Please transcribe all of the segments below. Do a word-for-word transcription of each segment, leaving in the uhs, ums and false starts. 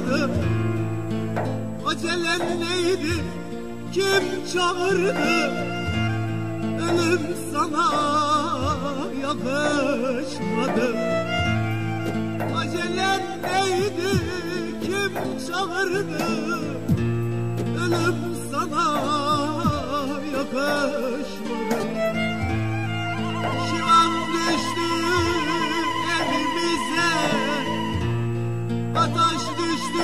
çağırdı? Acelen neydi? Kim çağırdı? Ölüm sana yakışmadı. Acelen neydi? Kim çağırdı? Ölüm sana yakışmadı. Şivan düştü evimize, ateş düştü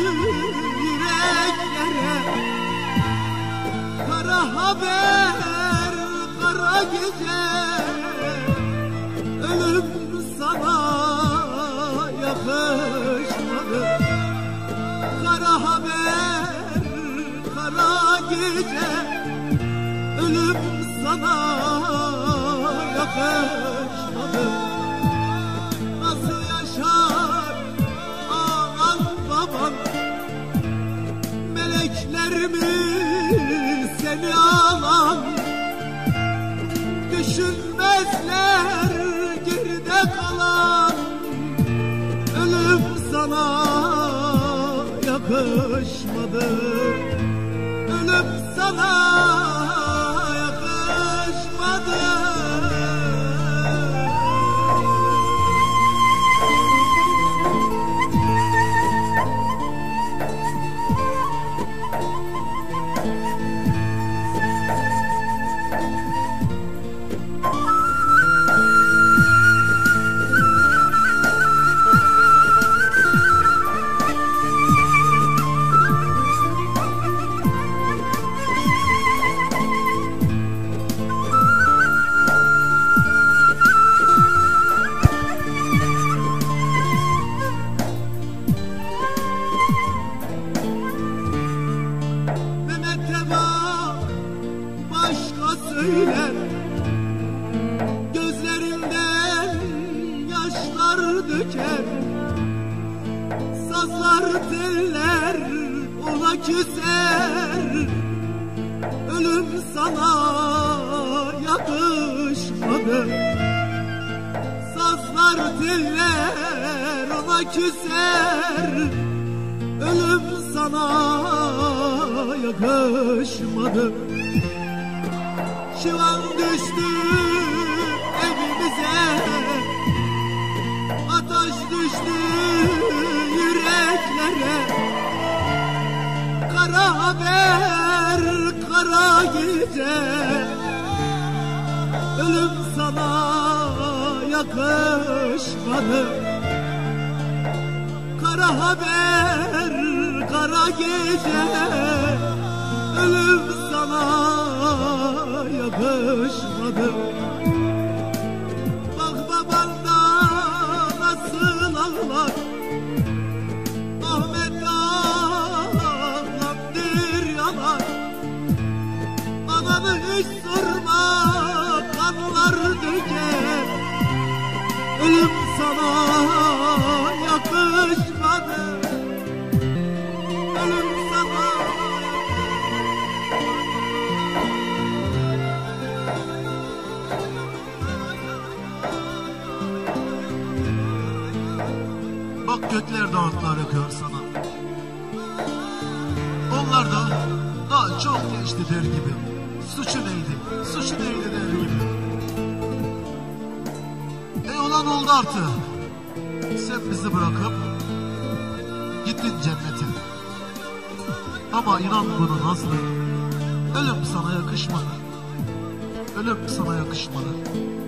yüreklere. Kara haber, kara gece, ölüm sana yakışmadı. Kara haber, kara gece, ölüm sana yakışmadı. Nasıl yaşar anan baban, melekler mi seni alan? Düşünmezler geride kalan, ölüm sana yakışmadı. Ölüm sana yakışmadı. Söyler, gözlerinden yaşlar döker. Sazlar teller ona küser. Ölüm sana yakışmadı. Sazlar teller ona küser. Ölüm sana yakışmadı. Şivan düştü evimize, ateş düştü yüreklere. Kara haber, kara gece, ölüm sana yakışmadı. Kara haber, kara gece, ölüm sana yakışmadı. Bak baban da nasıl ağlar, Ahmet ağlam bir yalan. Ananı hiç sorma, kanlar döker. Ölüm sana yakışmadı. Ölüm sana. Bak gökler dağıtlar yakıyor sana. Onlar da daha çok geçti der gibi. Suçu neydi, suçu neydi der gibi. E olan oldu artık. Sen bizi bırakıp gittin cennete. Ama inan bunu Nazlı, ölüm sana yakışmadı. Ölüm sana yakışmadı.